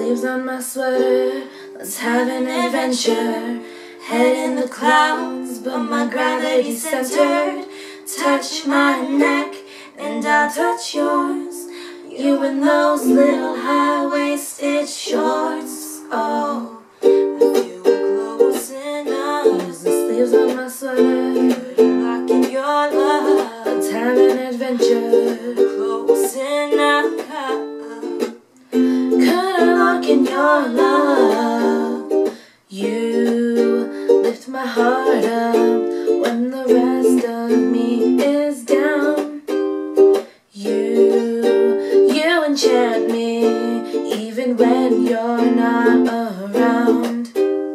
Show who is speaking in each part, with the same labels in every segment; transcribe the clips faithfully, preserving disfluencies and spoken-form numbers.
Speaker 1: sleeves on my sweater. Let's have an adventure. Head in the clouds, but my gravity's centered. Touch my neck, and I'll touch yours. You in those little high-waisted shorts. Oh, if you were close enough. Use the sleeves on my sweater. Locking your love. Let's have an adventure. Close enough. In your love, you lift my heart up when the rest of me is down. You, you enchant me even when you're not around.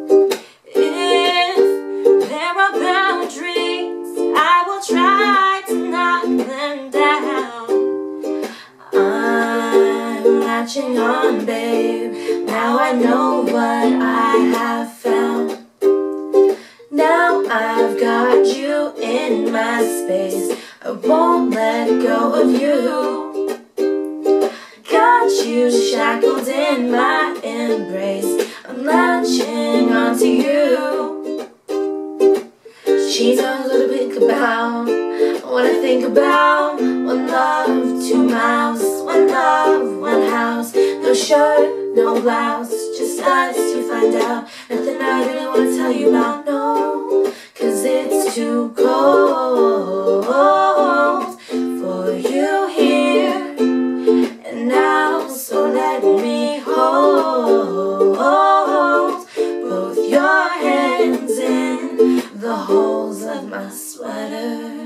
Speaker 1: If there are boundaries, I will try to knock them down. I'm latching on, babe. Now I know what I have found. Now I've got you in my space. I won't let go of you. Got you shackled in my embrace. I'm latching onto you. She knows what to think about, what I think about. One love, two mouths. One love, one house. No shirt, no blouse, just us to find out. Nothing I really want to tell you about, no. Cause it's too cold for you here and now. So let me hold both your hands in the holes of my sweater.